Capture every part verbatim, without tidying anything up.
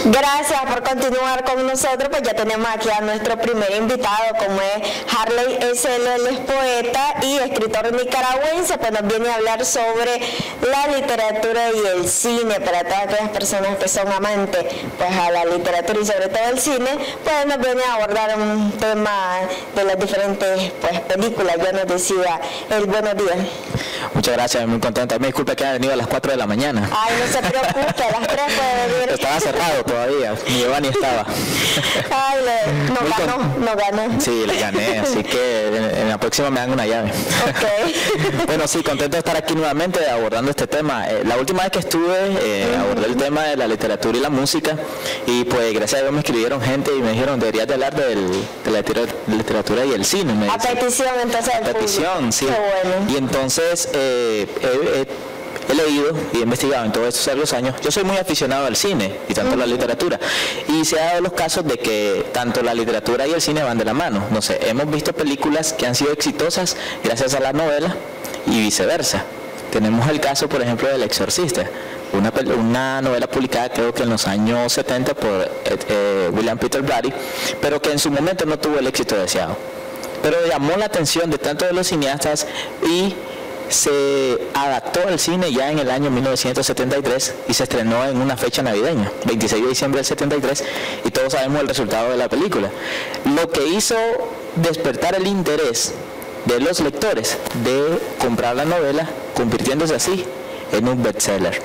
Gracias por continuar con nosotros. Pues ya tenemos aquí a nuestro primer invitado, como es Harley S L. Él es poeta y escritor nicaragüense, pues nos viene a hablar sobre la literatura y el cine. Para todas aquellas personas que son amantes pues a la literatura y sobre todo el cine, pues nos viene a abordar un tema de las diferentes pues películas. Ya nos decía el buenos días. Muchas gracias, muy contenta. Me disculpa que haya venido a las cuatro de la mañana. Ay, no se preocupe, a las tres puede venir. Estaba cerrado todavía, ni Giovanni estaba. Ay, le, no ganó, no ganó. Sí, le gané, así que en, en la próxima me dan una llave. Ok. Bueno, sí, contento de estar aquí nuevamente abordando este tema. Eh, la última vez que estuve, eh, uh-huh. abordé el tema de la literatura y la música, y pues gracias a Dios me escribieron gente y me dijeron, deberías de hablar del, de la literatura y el cine. Me a petición, entonces, a petición, público. Sí. Qué bueno. Y entonces, eh, he, he, he leído y he investigado en todos estos largos años. Yo soy muy aficionado al cine y tanto uh-huh. a la literatura, y se ha dado los casos de que tanto la literatura y el cine van de la mano. No sé, hemos visto películas que han sido exitosas gracias a la novela y viceversa. Tenemos el caso, por ejemplo, del Exorcista, una, una novela publicada creo que en los años setenta por eh, William Peter Blatty, pero que en su momento no tuvo el éxito deseado, pero llamó la atención de tanto de los cineastas y se adaptó al cine ya en el año mil novecientos setenta y tres y se estrenó en una fecha navideña, veintiséis de diciembre del setenta y tres, y todos sabemos el resultado de la película, lo que hizo despertar el interés de los lectores de comprar la novela, convirtiéndose así en un bestseller.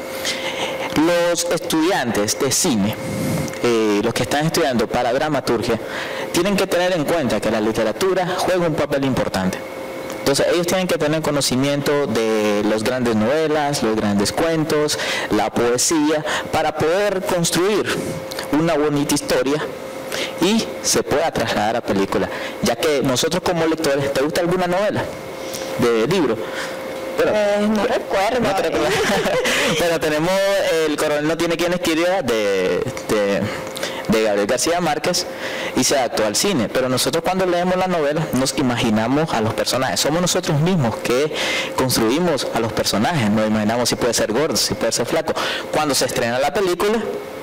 Los estudiantes de cine, eh, los que están estudiando para dramaturgia, tienen que tener en cuenta que la literatura juega un papel importante. Entonces ellos tienen que tener conocimiento de las grandes novelas, los grandes cuentos, la poesía, para poder construir una bonita historia y se pueda trasladar a película. Ya que nosotros como lectores, ¿te gusta alguna novela de libro? Pero, eh, no recuerdo. No te recuerdo. Pero tenemos El coronel no tiene quien escriba de, de, de Gabriel García Márquez y se adaptó al cine. Pero nosotros cuando leemos la novela nos imaginamos a los personajes. Somos nosotros mismos que construimos a los personajes. Nos imaginamos si puede ser gordo, si puede ser flaco. Cuando se estrena la película,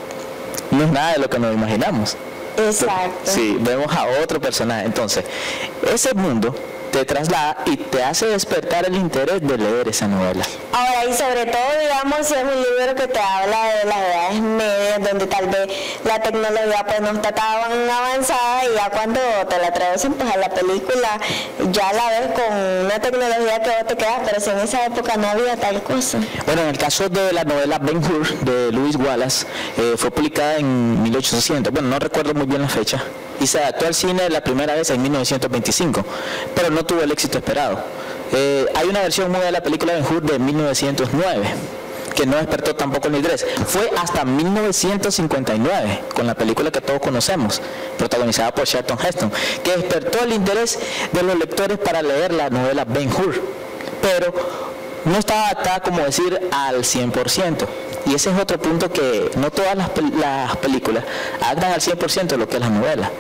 no es nada de lo que nos imaginamos. Exacto. Sí, vemos a otro personaje. Entonces, ese mundo te traslada y te hace despertar el interés de leer esa novela. Ahora, y sobre todo, digamos, si es un libro que te habla de las edades medias, donde tal vez la tecnología pues no está tan avanzada, y ya cuando te la traducen pues a la película, ya la ves con una tecnología que vos te quedas, pero si en esa época no había tal cosa. Bueno, en el caso de la novela Ben-Hur de Lewis Wallace, eh, fue publicada en mil ochocientos, bueno, no recuerdo muy bien la fecha, y se adaptó al cine la primera vez en mil novecientos veinticinco, pero no tuvo el éxito esperado. Eh, hay una versión muy de la película Ben-Hur de mil novecientos nueve, que no despertó tampoco el interés. Fue hasta mil novecientos cincuenta y nueve, con la película que todos conocemos, protagonizada por Charlton Heston, que despertó el interés de los lectores para leer la novela Ben-Hur, pero no estaba adaptada, como decir, al cien por ciento. Y ese es otro punto, que no todas las, las películas adaptan al cien por ciento lo que es la novela.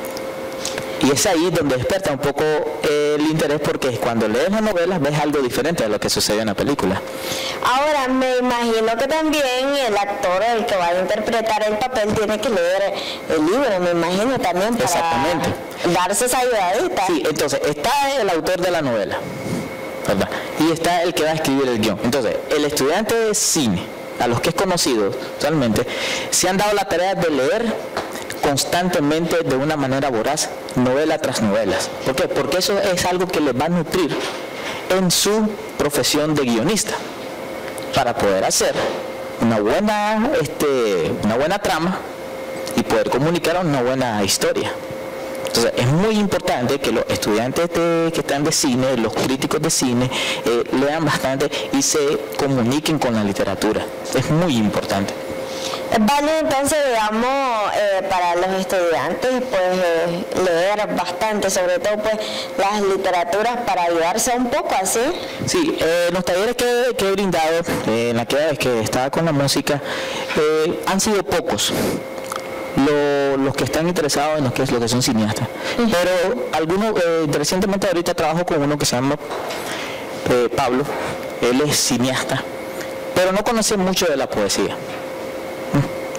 Y es ahí donde despierta un poco eh, el interés, porque cuando lees las novelas ves algo diferente a lo que sucede en la película. Ahora, me imagino que también el actor, el que va a interpretar el papel, tiene que leer el libro, me imagino también, para Exactamente. darse esa ayudadita. Sí, entonces está el autor de la novela, ¿verdad? Y está el que va a escribir el guión. Entonces, el estudiante de cine, a los que es conocido totalmente, se han dado la tarea de leer constantemente, de una manera voraz, novela tras novelas. ¿Por qué? Porque eso es algo que les va a nutrir en su profesión de guionista, para poder hacer una buena, este, una buena trama y poder comunicar una buena historia. Entonces es muy importante que los estudiantes de, que están de cine, los críticos de cine, eh, lean bastante y se comuniquen con la literatura. Es muy importante. Vale, entonces, digamos, eh, para los estudiantes, pues eh, leer bastante, sobre todo pues las literaturas, para ayudarse un poco, ¿así? Sí, eh, los talleres que, que he brindado, eh, en la que, que estaba con la música, eh, han sido pocos Lo, los que están interesados en lo que es lo que son cineastas. Uh-huh. Pero algunos, eh, recientemente ahorita trabajo con uno que se llama eh, Pablo. Él es cineasta, pero no conoce mucho de la poesía.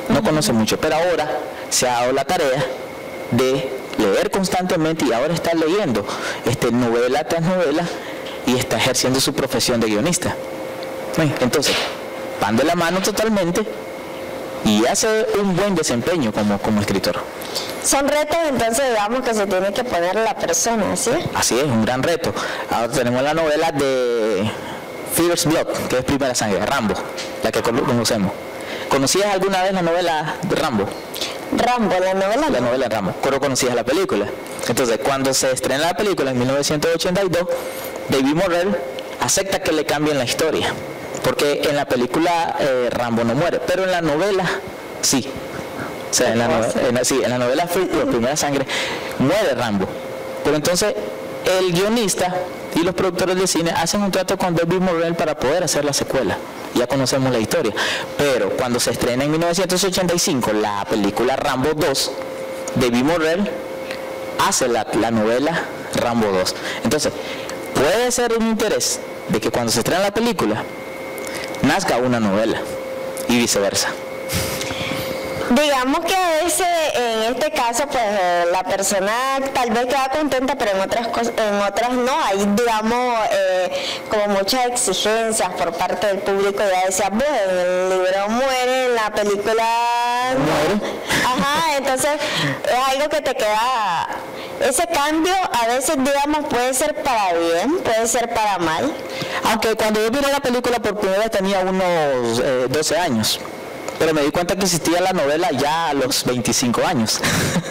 no conoce mucho, pero ahora se ha dado la tarea de leer constantemente y ahora está leyendo este, novela tras novela y está ejerciendo su profesión de guionista. Entonces, van de la mano totalmente y hace un buen desempeño como, como escritor. Son retos entonces, digamos, que se tiene que poner la persona, ¿sí? Así es, un gran reto. Ahora tenemos la novela de First Blood, que es Primera Sangre, Rambo, la que conocemos. ¿Conocías alguna vez la novela de Rambo? Rambo, la novela. La novela de Rambo, pero conocías la película. Entonces, cuando se estrena la película en mil novecientos ochenta y dos, David Morrell acepta que le cambien la historia, porque en la película eh, Rambo no muere, pero en la novela sí. O sea, en la, no, en la, sí, en la novela Primera Sangre muere Rambo. Pero entonces el guionista y los productores de cine hacen un trato con David Morrell para poder hacer la secuela. Ya conocemos la historia. Pero cuando se estrena en mil novecientos ochenta y cinco la película Rambo dos, David Morrell hace la, la novela Rambo dos. Entonces, puede ser un interés de que cuando se estrena la película nazca una novela y viceversa. Digamos que a veces, en este caso, pues la persona tal vez queda contenta, pero en otras cosas, en otras no. Hay, digamos, eh, como muchas exigencias por parte del público. Ya decía, pues el libro muere, en la película muere. Ajá, entonces es algo que te queda. Ese cambio a veces, digamos, puede ser para bien, puede ser para mal. Aunque cuando yo vi la película por primera vez tenía unos eh, doce años. Pero me di cuenta que existía la novela ya a los veinticinco años.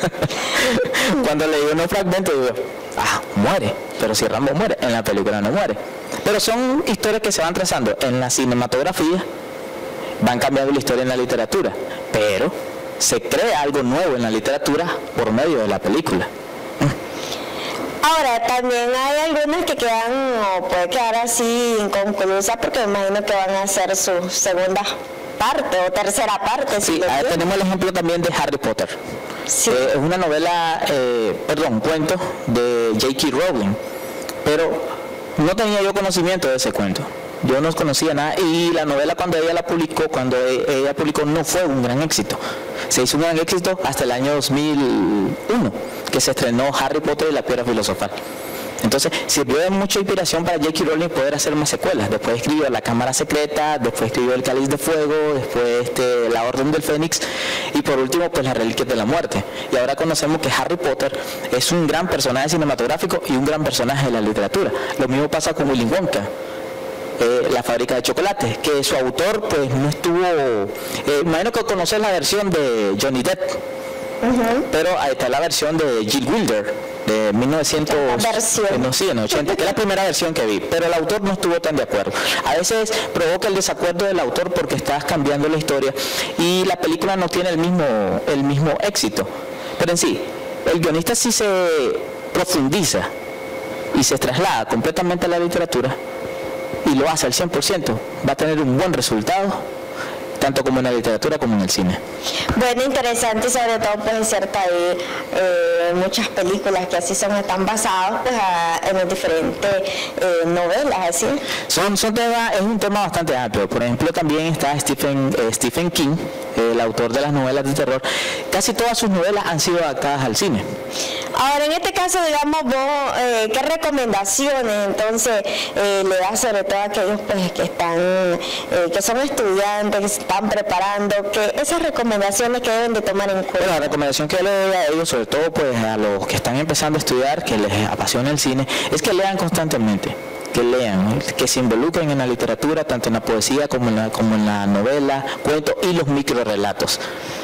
Cuando leí unos fragmentos digo, ah, muere, pero si Rambo muere, en la película no muere. Pero son historias que se van trazando en la cinematografía, van cambiando la historia en la literatura, pero se crea algo nuevo en la literatura por medio de la película. Ahora, también hay algunas que quedan, o puede quedar así inconclusas, porque me imagino que van a hacer su segunda parte o tercera parte. Sí, ahí tenemos el ejemplo también de Harry Potter. Sí. Eh, es una novela, eh, perdón, cuento de J K Rowling, pero no tenía yo conocimiento de ese cuento. Yo no conocía nada y la novela cuando ella la publicó, cuando ella publicó no fue un gran éxito. Se hizo un gran éxito hasta el año dos mil uno, que se estrenó Harry Potter y la Piedra Filosofal. Entonces sirvió de mucha inspiración para J K Rowling poder hacer más secuelas. Después escribió La Cámara Secreta, después escribió El Cáliz de Fuego, después este, La Orden del Fénix y por último pues Las Reliquias de la Muerte. Y ahora conocemos que Harry Potter es un gran personaje cinematográfico y un gran personaje de la literatura. Lo mismo pasa con Willy Wonka. Eh, la fábrica de chocolates, que su autor pues no estuvo, eh, imagino que conoces la versión de Johnny Depp, uh-huh. Pero ahí está la versión de Jill Wilder de mil novecientos ochenta, que es la primera versión que vi, pero el autor no estuvo tan de acuerdo. A veces provoca el desacuerdo del autor porque estás cambiando la historia y la película no tiene el mismo, el mismo éxito, pero en sí, el guionista sí se profundiza y se traslada completamente a la literatura y lo hace al cien por ciento, va a tener un buen resultado, tanto como en la literatura como en el cine. Bueno, interesante, sobre todo pues es cierto hay eh, muchas películas que así son, están basadas pues, a, en las diferentes eh, novelas, así. Son, son tema, es un tema bastante amplio. Por ejemplo, también está Stephen, eh, Stephen King, eh, el autor de las novelas de terror. Casi todas sus novelas han sido adaptadas al cine. Ahora, en este caso, digamos, vos, eh, ¿qué recomendaciones entonces eh, le das sobre todo a aquellos pues, que están, eh, que son estudiantes, que se están preparando, que esas recomendaciones que deben de tomar en cuenta? Bueno, la recomendación que le doy a ellos, sobre todo pues a los que están empezando a estudiar, que les apasiona el cine, es que lean constantemente. Que lean, que se involucren en la literatura, tanto en la poesía como en la, como en la novela, cuento y los microrelatos.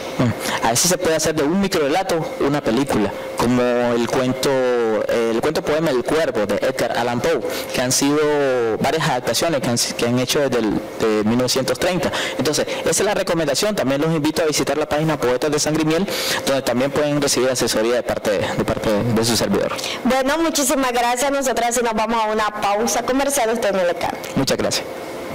A veces se puede hacer de un microrelato una película, como el cuento el cuento poema El Cuervo de Edgar Allan Poe, que han sido varias adaptaciones que han, que han hecho desde el, de mil novecientos treinta. Entonces, esa es la recomendación. También los invito a visitar la página Poetas de Sangre y Miel, donde también pueden recibir asesoría de parte de, de, parte de su servidor. Bueno, muchísimas gracias. Nosotras si nos vamos a una pausa comercial, usted no le cambie. Muchas gracias.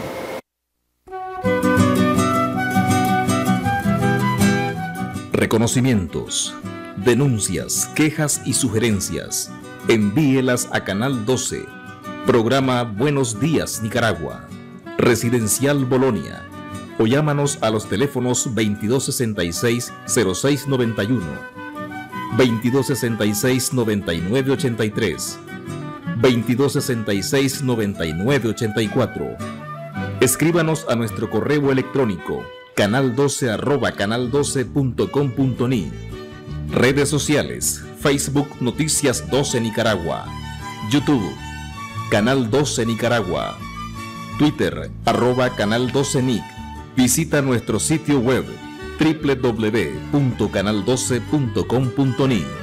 Reconocimientos, denuncias, quejas y sugerencias. Envíelas a Canal doce. Programa Buenos Días Nicaragua. Residencial Bolonia. o llámanos a los teléfonos veintidós sesenta y seis, cero seis noventa y uno, veintidós sesenta y seis, noventa y nueve ochenta y tres, veintidós sesenta y seis, noventa y nueve ochenta y cuatro. Escríbanos a nuestro correo electrónico canal doce arroba canal doce punto com punto ni. Redes sociales: Facebook Noticias doce Nicaragua, YouTube Canal doce Nicaragua, Twitter arroba Canal doce Nic. Visita nuestro sitio web doble u doble u doble u punto canal doce punto com punto ni.